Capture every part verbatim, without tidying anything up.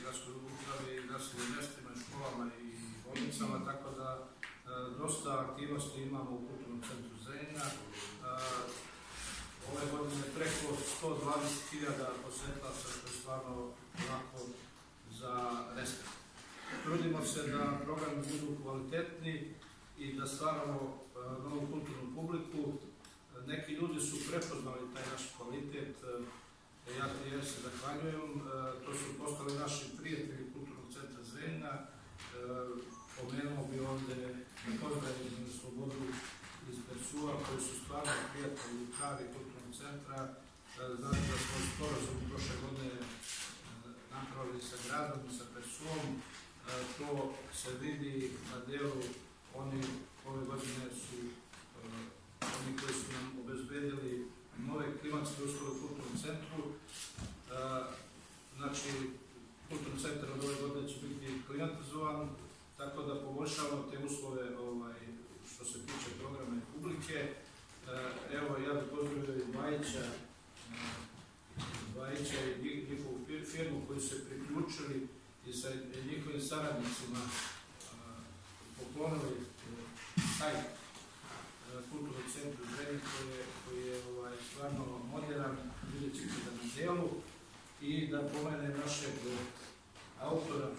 gradskoj upravi, gradskim mjestima, školama i bolnicama, tako da dosta aktivnosti imamo u Kulturnom centru Zrenjanin. Ove godine preko sto dvadeset hiljada posjetilaca, što je stvarno onako za respekt. Trudimo se da programi budu kvalitetni i da stvaramo novu kulturnu publiku. Neki ljudi su prepoznali taj naš kvalitet, ja ti se zahvaljujem. To su postali naši prijatelji Kulturnog centra Zrenjanin. Pomenuo bi ovdje na pozdravljenu Slobodu iz Persua, koji su stvarno prijatelji i pravi Kulturnog centra. Znači da smo sporazum prošle godine napravili sa gradom i sa Persuom. To se vidi na delu, oni ove godine su oni koji su nam obezbedili nove klimatske uslove u Kulturnom centru. Znači, Kulturni centar od ove godine će biti klimatizovan, tako da poboljšavamo te uslove ovaj, što se tiče programa i publike. Evo, ja bih pozdravio i Bajića, Bajića i njihovu firmu koji su se priključili i sa njihovim saradnicima poklonili sajt Kulturnog centra Zrenjanin koji je ovaj, stvarno moderan, vidjet ćete da na delu, i da pomene našeg autora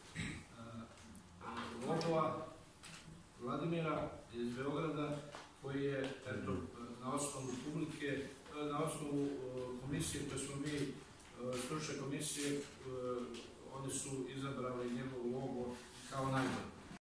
logova Vladimira iz Beograda, koji je eto, na osnovu publike, na osnovu komisije koje smo mi, stručne komisije, oni su izabrali njegov logo kao najbolji.